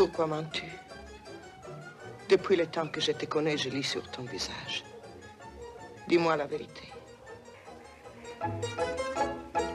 Pourquoi mens-tu? Depuis le temps que je te connais, je lis sur ton visage. Dis-moi la vérité.